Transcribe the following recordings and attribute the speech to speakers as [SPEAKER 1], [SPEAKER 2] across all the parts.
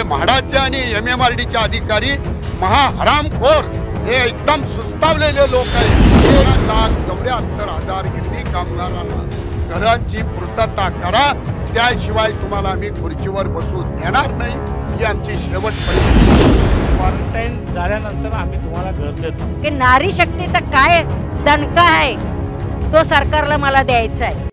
[SPEAKER 1] हे म्हाडाचे आणि MMRDचे अधिकारी महाहरामखोर हे एकदम सुस्तावलेले लोक आहेत। 1,74,000 गिरणी कामगारांना घराची पूर्तता करा, त्याशिवाय तुम्हाला आम्ही खुर्चीवर बसू देणार नाही, ही आमची शेवटपर्यंत।
[SPEAKER 2] क्वारंटाईन झाल्यानंतर आम्ही तुम्हाला घर देतो
[SPEAKER 3] की नारी शक्तीचा काय दणका आहे तो सरकारला मला द्यायचा आहे।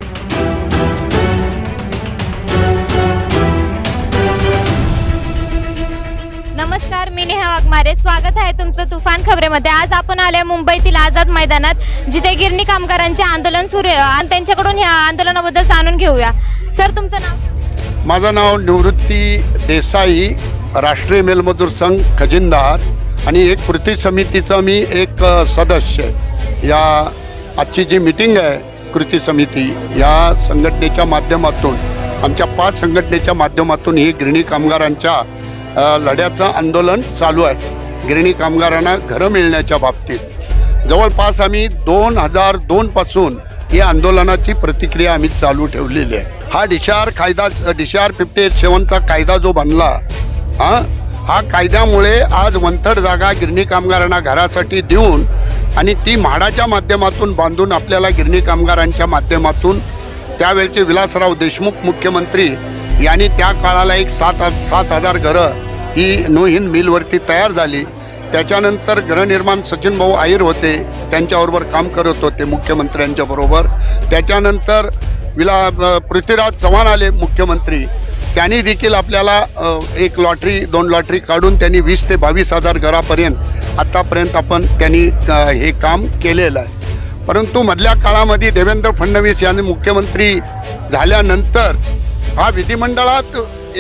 [SPEAKER 4] नमस्कार, मी नेहा वाघमारे, स्वागत आहे तुमचं तुफान खबरेमध्ये। आज आपण आले मुंबईतील आझाद मैदानात, जिथे गिरणी कामगारांचे आंदोलन सुरू आहे आणि त्यांच्याकडून या आंदोलनाबद्दल जाणून घेऊया। सर, तुमचं नाव?
[SPEAKER 1] माझं नाव निवृत्ती देसाई, राष्ट्रीय मेलमजूर संघ खजिनदार आणि एक कृती समितीचा मी एक सदस्य। या आजची जी मीटिंग आहे कृती समिती या संघटनेच्या माध्यमातून, आमच्या 5 संघटनेच्या माध्यमातून ही गिरणी कामगारांच्या लढ्याचं आंदोलन चालू आहे। गिरणी कामगारांना घरं मिळण्याच्या बाबतीत जवळपास आम्ही 2002 पासून या आंदोलनाची प्रतिक्रिया आम्ही चालू ठेवलेली आहे। हा DCR कायदा, DCR 58(7) कायदा जो बनला, हा कायद्यामुळे आज वंथड जागा गिरणी कामगारांना घरासाठी देऊन आणि ती म्हाडाच्या माध्यमातून बांधून आपल्याला गिरणी कामगारांच्या माध्यमातून त्यावेळचे विलासराव देशमुख मुख्यमंत्री यांनी त्या काळाला एक 7,000 घरं ही नोहिन मिलवरती तयार झाली। त्याच्यानंतर गृहनिर्माण सचिन भाऊ आयर होते, त्यांच्याबरोबर काम करत होते मुख्यमंत्र्यांच्या बरोबर। त्याच्यानंतर पृथ्वीराज चव्हाण आले मुख्यमंत्री, त्यांनी देखील आपल्याला 1 लॉटरी 2 लॉटरी काढून त्यांनी 20,000 ते 22,000 घरापर्यंत आत्तापर्यंत त्यांनी हे काम केलेलं आहे। परंतु मधल्या काळामध्ये देवेंद्र फडणवीस यांनी मुख्यमंत्री झाल्यानंतर हा विधिमंडळात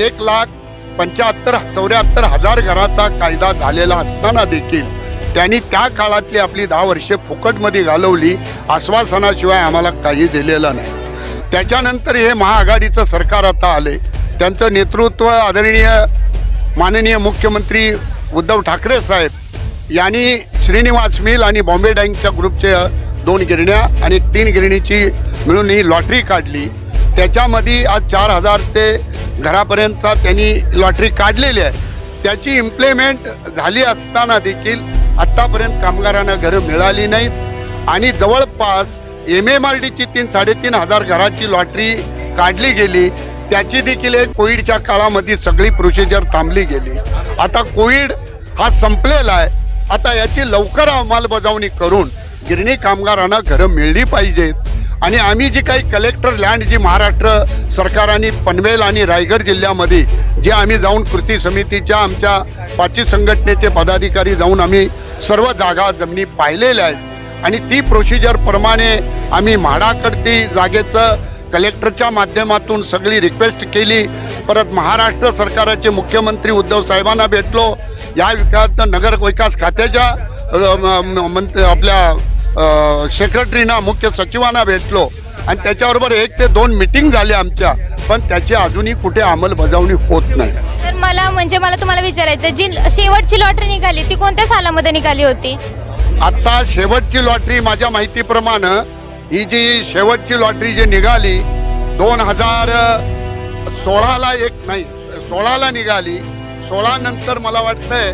[SPEAKER 1] 1,74,000 घराचा कायदा झालेला असताना देखील त्यांनी त्या काळातली आपली 10 वर्षे फुकटमध्ये घालवली, आश्वासनाशिवाय आम्हाला काही दिलेलं नाही। त्याच्यानंतर हे महाआघाडीचं सरकार आता आले, त्यांचं नेतृत्व आदरणीय माननीय मुख्यमंत्री उद्धव ठाकरे साहेब यांनी श्रीनिवास मिल आणि बॉम्बे डाईंगच्या ग्रुपचे 2 गिरण्या आणि 3 गिरणीची मिळून ही लॉटरी काढली। त्याच्यामध्ये आज 4,000 ते घरापर्यंतचा त्यांनी लॉटरी काढलेली आहे। त्याची इम्प्लिमेंट झाली असताना देखील आत्तापर्यंत कामगारांना घरं मिळाली नाहीत आणि जवळपास MMRDची 3,500 घराची लॉटरी काढली गेली। त्याची देखील एक कोविडच्या काळामध्ये सगळी प्रोसिजर थांबली गेली। आता कोविड हा संपलेला आहे, आता याची लवकर अंमलबजावणी करून गिरणी कामगारांना घरं मिळली पाहिजेत। आणि आम्ही जी काही कलेक्टर लँड जी महाराष्ट्र सरकाराने पनवेल आणि रायगड जिल्ह्यामध्ये जे आम्ही जाऊन कृती समितीच्या आमच्या 5 संघटनेचे पदाधिकारी जाऊन आम्ही सर्व जागा जमिनी पाहिलेल्या आहेत आणि ती प्रोसिजरप्रमाणे आम्ही म्हाडाकडती जागेचं कलेक्टरच्या माध्यमातून सगळी रिक्वेस्ट केली। परत महाराष्ट्र सरकारचे मुख्यमंत्री उद्धव साहेबांना भेटलो, या नगर विकास खात्याच्या आपल्या सेक्रेटरीना मुख्य सचिवांना भेटलो आणि त्याच्याबरोबर 1 ते 2 मीटिंग झाल्या आमच्या, पण त्याची अजूनही कुठे अंमलबजावणी होत नाही।
[SPEAKER 4] तर मला तुम्हाला विचारायचं, जी शेवटची लॉटरी निघाली ती कोणत्या सालामध्ये निघाली होती?
[SPEAKER 1] आता शेवटची लॉटरी माझ्या माहितीप्रमाणे ही जी शेवटची लॉटरी जी निघाली 2016ला 16ला निघाली। 16 नंतर मला वाटतंय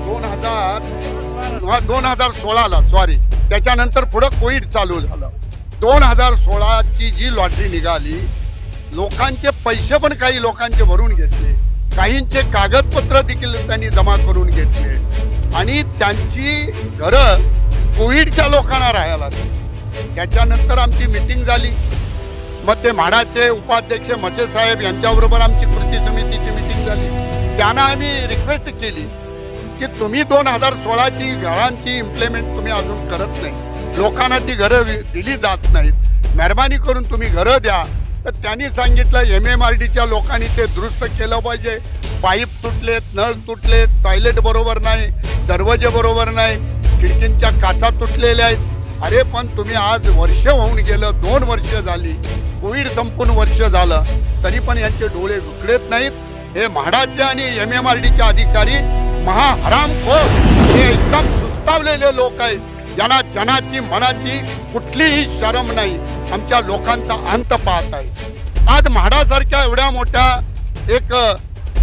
[SPEAKER 1] 2016ला सॉरी, त्याच्यानंतर पुढं कोविड चालू झालं। 2016ची जी लॉटरी निघाली, लोकांचे पैसे पण काही लोकांचे भरून घेतले, काहींचे कागदपत्र देखील त्यांनी जमा करून घेतले आणि त्यांची घरं कोविडच्या लोकांना राहायला लागली। त्याच्यानंतर आमची मीटिंग झाली, मग ते म्हाडाचे उपाध्यक्ष मचे साहेब यांच्याबरोबर आमची कृती समितीची मीटिंग झाली। त्यांना आम्ही रिक्वेस्ट केली की तुम्ही 2016ची घरांची इम्प्लिमेंट तुम्ही अजून करत नाही, लोकांना ती घरं दिली जात नाहीत, मेहरबानी करून तुम्ही घरं द्या। तर त्यांनी सांगितलं MMRDच्या लोकांनी ते दुरुस्त केलं पाहिजे, पाईप तुटलेत, नळ तुटलेत, टॉयलेट बरोबर नाही, दरवाजे बरोबर नाही, खिडकींच्या काचा तुटलेल्या आहेत। अरे पण तुम्ही आज वर्ष होऊन गेलं, 2 वर्ष झाली, कोविड संपूर्ण वर्ष झालं, तरी पण यांचे डोळे उघडत नाहीत। हे म्हाडाचे आणि MMRDचे अधिकारी महाहरामखोर हे एकदम सुस्तावलेले लोक आहेत, ज्यांना जनाची मनाची कुठलीही शरम नाही, आमच्या लोकांचा अंत पाहत आहे। आज म्हाडासारख्या एवढ्या मोठ्या एक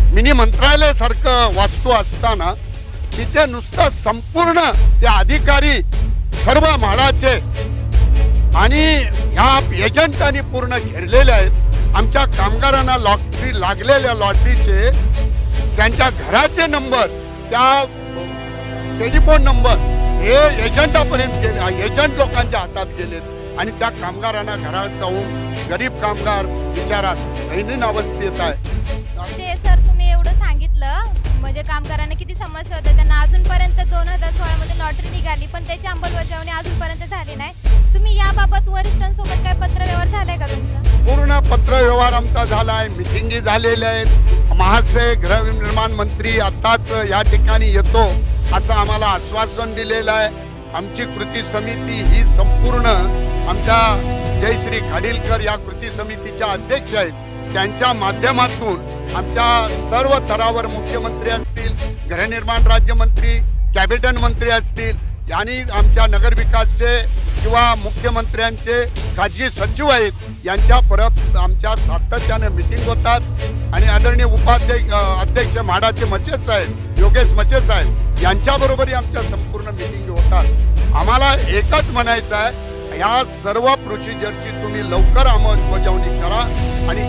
[SPEAKER 1] मिनी मंत्रालयासारखं वास्तू असताना तिथे नुसतं संपूर्ण ते अधिकारी सर्व म्हाडाचे आणि ह्या एजंटांनी पूर्ण घेरलेले आहेत. आमच्या कामगारांना लॉटरी लागलेल्या लॉटरीचे त्यांच्या घराचे नंबर, त्या टेलिफोन नंबर हे एजंटापर्यंत गेले, एजंट लोकांच्या हातात गेलेत आणि त्या कामगारांना घरात जाऊन गरीब कामगार विचारात दैनंदिन अवस्थेत आहे.
[SPEAKER 4] म्हणजे सर तुम्ही एवढं सांगितलं, म्हणजे कामगारांना किती समस्या होत्या, त्यांना अजूनपर्यंत 2016 मध्ये लॉटरी निघाली पण त्याची अंमलबजावणी अजूनपर्यंत झाली नाही. तुम्ही याबाबत वरिष्ठांसोबत काय पत्रव्यवहार झालाय का तुमचा?
[SPEAKER 1] पूर्ण पत्रव्यवहार आमचा झाला आहे, मिटिंगी झालेल्या आहेत. महाशय गृहनिर्माण मंत्री आताच या ठिकाणी येतो असं आम्हाला आश्वासन दिलेलं आहे. आमची कृती समिती ही संपूर्ण आमच्या जयश्री खाडीलकर या कृती समितीच्या अध्यक्ष आहेत. त्यांच्या माध्यमातून आमच्या सर्व स्तरावर मुख्यमंत्री असतील, गृहनिर्माण राज्यमंत्री, कॅबिनेट मंत्री असतील आणि आमच्या नगरविकासचे किंवा मुख्यमंत्र्यांचे खाजगी सचिव आहेत, यांच्या परत आमच्या सातत्याने मिटिंग होतात आणि आदरणीय उपाध्यक्ष अध्यक्ष म्हाडाचे मचे साहेब, योगेश मचे साहेब यांच्याबरोबरही आमच्या संपूर्ण मिटिंग होतात. आम्हाला एकच म्हणायचं आहे, या सर्व प्रोसिजरची तुम्ही लवकर अंमलबजावणी करा आणि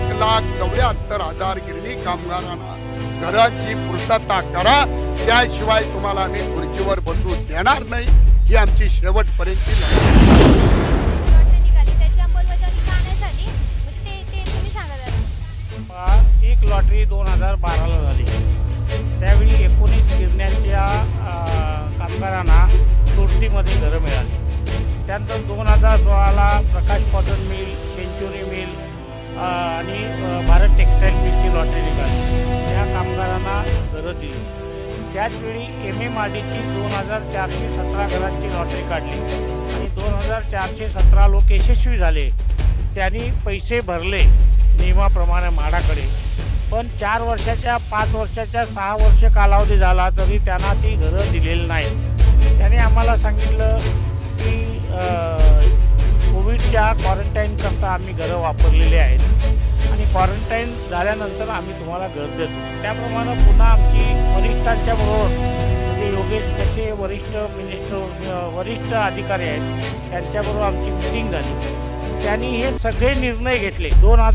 [SPEAKER 1] 1,74,000 गिरणी कामगारांना घराची पूर्तता करा, त्याशिवाय तुम्हाला आम्ही खुर्चीवर बसू देणार नाही. ही आमची शेवटपर्यंतची
[SPEAKER 4] लॉटरी निघाली त्याची अंमलबजावणी का नाही झाली, म्हणजे ते तुम्ही सांगा जरा.
[SPEAKER 2] एक लॉटरी 2012ला झाली. त्यावेळी 19 गिरण्यांच्या कामगारांना सुरतीमध्ये घरं मिळाली. त्यानंतर 2016ला Prakash cotton mill, century mill आणि भारत टेक्सटाईल मिलची लॉटरी निघाली. त्या कामगारांना घरं दिली. त्याचवेळी MMRDची 2,417 घरांची लॉटरी काढली आणि 2,417 लोक यशस्वी झाले. त्यांनी पैसे भरले नियमाप्रमाणे म्हाडाकडे, पण 4 वर्षाच्या, 5 वर्षाच्या, 6 वर्ष कालावधी झाला तरी त्यांना ती घरं दिलेली नाही. त्याने आम्हाला सांगितलं की कोविडच्या क्वारंटाईनकरता आम्ही घरं वापरलेली आहेत आणि क्वारंटाईन झाल्यानंतर आम्ही तुम्हाला घर देतो. त्याप्रमाणे पुन्हा आमची वरिष्ठांच्या बरोबर, म्हणजे योगेश कसे वरिष्ठ अधिकारी आहेत त्यांच्याबरोबर आमची मिटिंग झाली. त्यांनी हे सगळे निर्णय घेतले.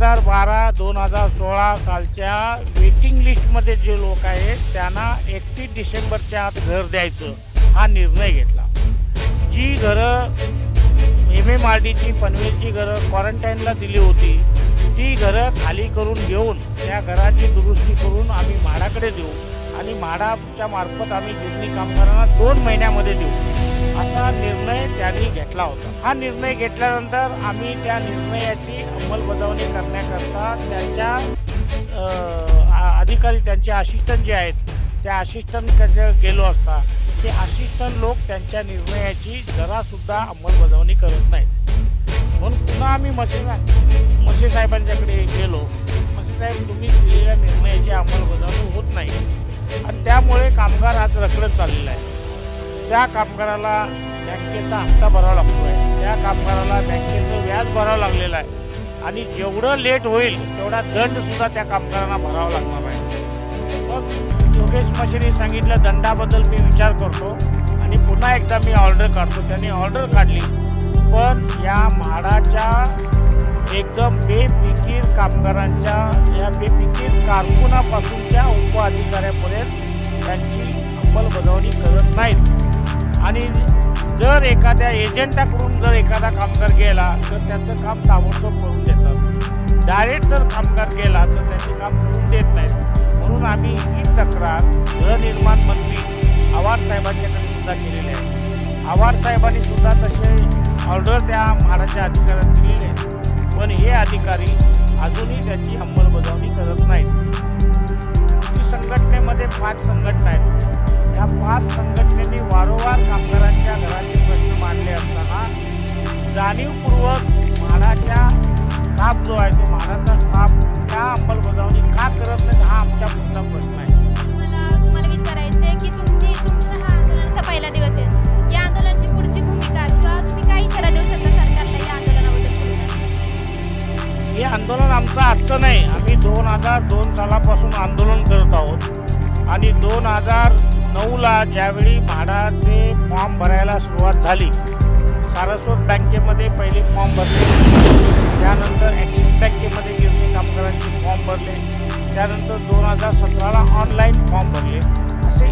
[SPEAKER 2] 2012-2016 सालच्या वेटिंग लिस्टमध्ये जे लोक आहेत त्यांना 31 डिसेंबरच्या आत घर द्यायचं हा निर्णय घेतला. जी घरं MMRDची पनवेलची घरं क्वारंटाईनला दिली होती ती घरं खाली करून घेऊन त्या घराची दुरुस्ती करून आम्ही म्हाडाकडे देऊ आणि म्हाडाच्या मार्फत आम्ही गिरणी कामगारांना 2 महिन्यामध्ये देऊ असा निर्णय त्यांनी घेतला होता. हा निर्णय घेतल्यानंतर आम्ही त्या निर्णयाची अंमलबजावणी करण्याकरता त्यांच्या अधिकारी, त्यांचे असिस्टंट जे आहेत त्या असिस्टंटकडे गेलो असता ते असिस्टंट लोक त्यांच्या निर्णयाची जरासुद्धा अंमलबजावणी करत नाहीत. म्हणून पुन्हा आम्ही मसे साहेबांच्याकडे गेलो. मसे साहेब, तुम्ही दिलेल्या निर्णयाची अंमलबजावणी होत नाही आणि त्यामुळे कामगार आज रखडत चाललेला आहे. त्या कामगाराला बँकेचा हप्ता भरावा लागतो आहे, त्या कामगाराला बँकेचं व्याज भरावं लागलेलं आहे आणि जेवढं लेट होईल तेवढा दंडसुद्धा त्या कामगारांना भरावा लागणार आहे. मग योगेश मशेने सांगितलं दंडाबद्दल मी विचार करतो आणि पुन्हा एकदा मी ऑर्डर काढतो. त्यांनी ऑर्डर काढली, पण या म्हाडाच्या एकदम बेफिकीर कामगारांच्या, या बेफिकीर कारकुनापासूनच्या उपअधिकाऱ्यापर्यंत त्यांची अंमलबजावणी करत नाहीत आणि जर एखाद्या एजंटाकडून जर एखादा कामगार गेला तर त्याचं काम ताबडतोब करून देतात. डायरेक्ट जर कामगार गेला तर त्याचे काम करून देत नाहीत. म्हणून आम्ही ही तक्रार गृहनिर्माण मंत्री आवार साहेबांच्याकडे सुद्धा केलेली आहे. आवार साहेबांनी सुद्धा तसे ऑर्डर त्या म्हाडाच्या अधिकाऱ्यांना दिलेले आहेत, पण हे अधिकारी अजूनही त्याची अंमलबजावणी करत नाहीत. संघटनेमध्ये 5 संघटना आहेत. या 5 संघटनेने वारंवार कामगारांच्या घराचे प्रश्न मांडले असताना जाणीवपूर्वक म्हाडाच्या स्टाफ जो आहे तो म्हाडाचा स्टाफ त्या अंमलबजावणी का करत नाही हा आमचा पुढचा प्रश्न आहे.
[SPEAKER 4] तुम्हाला विचारायचं आहे की तुमचा हा आंदोलनाचा पहिला दिवस आहे. या आंदोलनाची पुढची भूमिका किंवा तुम्ही काय इशारा देऊ शकता सरकारला या आंदोलनाबद्दल?
[SPEAKER 2] हे आंदोलन आमचं आजचं नाही. आम्ही 2002 सालापासून आंदोलन करत आहोत आणि 2009ला ज्यावेळी म्हाडाचे फॉर्म भरायला सुरुवात झाली, सारस्वत बँकेमध्ये पहिले फॉर्म भरले, त्यानंतर ॲक्सिस बँकेमध्ये गिरणी कामगारांचे फॉर्म भरले, त्यानंतर 2017ला ऑनलाईन फॉर्म भरले. असे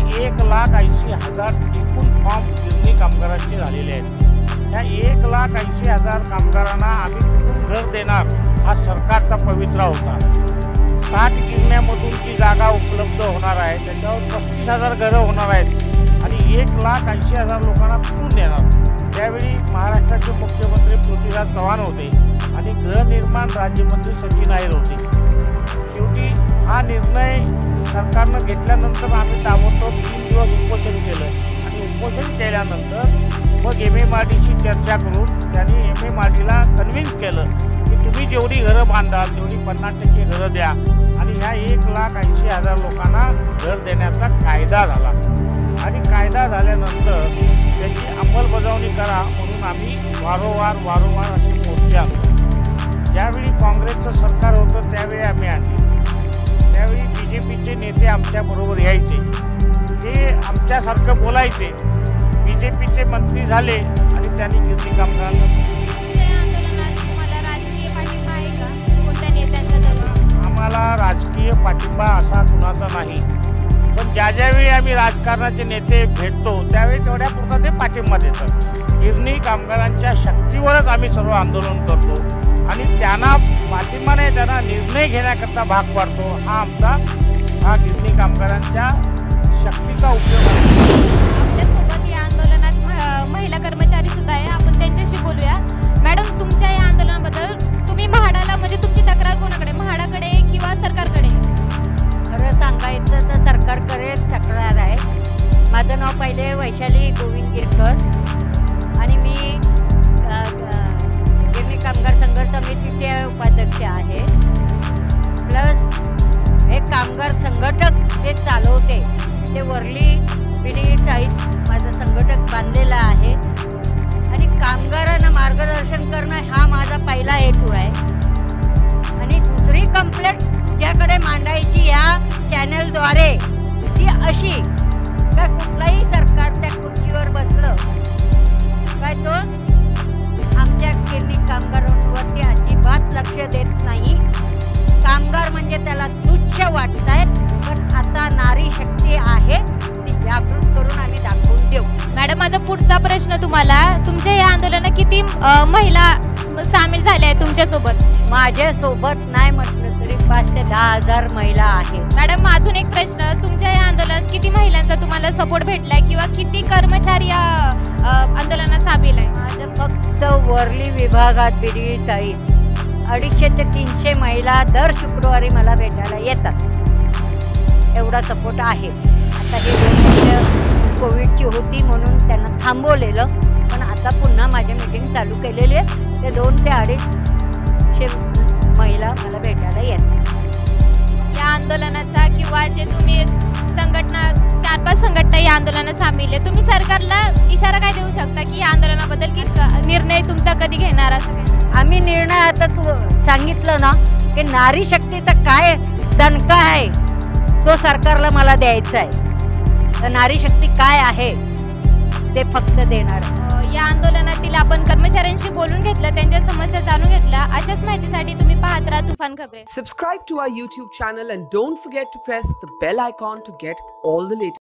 [SPEAKER 2] 1,80,000 एकूण फॉर्म गिरणी कामगारांचे झालेले आहेत. त्या 1,80,000 कामगारांना आम्ही कुठून घर देणार हा सरकारचा पवित्रा होता. 60 गिरण्यामधून जी जागा उपलब्ध होणार आहे त्याच्यावर 35,000 घरं होणार आहेत आणि 1,80,000 लोकांना कुठून देणार. त्यावेळी महाराष्ट्राचे मुख्यमंत्री पृथ्वीराज चव्हाण होते आणि गृहनिर्माण राज्यमंत्री सचिन अहिर होते. शेवटी हा निर्णय सरकारनं घेतल्यानंतर आम्ही ताबडतोब 3 दिवस उपोषण केलं आणि उपोषण केल्यानंतर मग MMRDशी चर्चा करून त्यांनी MMRDला कन्व्हिन्स केलं की तुम्ही जेवढी घरं बांधाल तेवढी 50% घरं द्या आणि ह्या 1,80,000 लोकांना घर देण्याचा कायदा झाला. आणि कायदा झाल्यानंतर त्याची अंमलबजावणी करा म्हणून आम्ही वारंवार असे मोर्चे आणतो. ज्यावेळी काँग्रेसचं सरकार होतं त्यावेळी आम्ही आणली. त्यावेळी BJPचे नेते आमच्याबरोबर यायचे, ते आमच्यासारखं बोलायचे. BJPचे मंत्री झाले आणि त्यांनी गिरणी कामगारांना
[SPEAKER 4] आंदोलनात तुम्हाला राजकीय पाठिंबा आहे का? कोणत्या नेत्यांचा तरी?
[SPEAKER 2] आम्हाला राजकीय पाठिंबा असा कुणाचा नाही, पण ज्यावेळी आम्ही राजकारणाचे नेते भेटतो त्यावेळी तेवढ्या पुरता ते पाठिंबा देतात. गिरणी कामगारांच्या शक्तीवरच आम्ही सर्व आंदोलन करतो आणि त्यांना पाठिंबा नाही, त्यांना निर्णय घेण्याकरता भाग पाडतो. हा गिरणी कामगारांच्या शक्तीचा उपयोग आहे.
[SPEAKER 4] आपल्यासोबत या आंदोलनात महिला कर्मचारी सुद्धा आहे, आपण त्यांच्याशी बोलूया. मॅडम, तुमच्या या आंदोलनाबद्दल तुम्ही म्हाडाला म्हणजे तुमची तक्रार कोणाकडे, म्हाडाकडे किंवा सरकारकडे?
[SPEAKER 3] खरं सांगायचं तर सरकारकडे तक्रार आहे. माझं नाव पहिले वैशाली गोविंद गिरकर आणि मी गिरणी कामगार संघर्ष समितीचे उपाध्यक्ष आहे. प्लस हे कामगार संघटक जे चालवते ते वरली पिढी साहित्य माझं संघटक बांधलेलं आहे आणि कामगारांना मार्गदर्शन करणं हा माझा पहिला हेतू आहे. आणि दुसरी कंप्लेंट तुझ्याकडे मांडायची या चॅनलद्वारे ती अशी का कुठलाही सरकार त्या खुर्चीवर बसलं काय तो आमच्या गिरणी कामगारांवरती अजिबात लक्ष देत नाही. कामगार म्हणजे त्याला तुच्छ वाटतायत, पण आता नारी शक्ती आहे ती जागृत करून आम्ही दाखवून देऊ.
[SPEAKER 4] मॅडम, माझा पुढचा प्रश्न तुम्हाला, तुमच्या या आंदोलनात किती महिला सामील झाल्या आहेत तुमच्यासोबत?
[SPEAKER 3] माझ्यासोबत नाही म्हटलं तरी 5,000 ते 10,000 महिला आहेत.
[SPEAKER 4] मॅडम, अजून एक प्रश्न, तुमच्या या आंदोलनात किती महिलांचा तुम्हाला सपोर्ट भेटलाय किंवा किती कर्मचारी या आंदोलनात सामील आहे?
[SPEAKER 3] माझं फक्त वरली विभागात बीडी चाळीस 250 ते 300 महिला दर शुक्रवारी मला भेटायला येतात. एवढा सपोर्ट आहे. आता हे 2 वर्ष कोविडची होती म्हणून त्यांना थांबवलेलं, पण आता पुन्हा माझी मीटिंग चालू केलेली आहे. ते 200 ते 250 महिला मला भेटायला येतात.
[SPEAKER 4] या आंदोलनाचा किंवा जे तुम्ही संघटना 4-5 संघटना या आंदोलनात सामील आहे, तुम्ही सरकारला इशारा काय देऊ शकता की या आंदोलनाबद्दल की निर्णय तुमचा कधी घेणार असं काय?
[SPEAKER 3] आम्ही निर्णय आता तू सांगितलं ना की नारी शक्तीचा काय दणका आहे तो सरकारला मला द्यायचा आहे. तर नारी शक्ती काय आहे ते फक्त देणार.
[SPEAKER 4] या आंदोलनातील आपण कर्मचाऱ्यांशी बोलून घेतलं, त्यांच्या समस्या जाणून घेतल्या. अशाच माहितीसाठी तुम्ही पाहत राहा तुफान खबरे.
[SPEAKER 5] Subscribe to our YouTube channel and don't forget to press the bell icon to get all the latest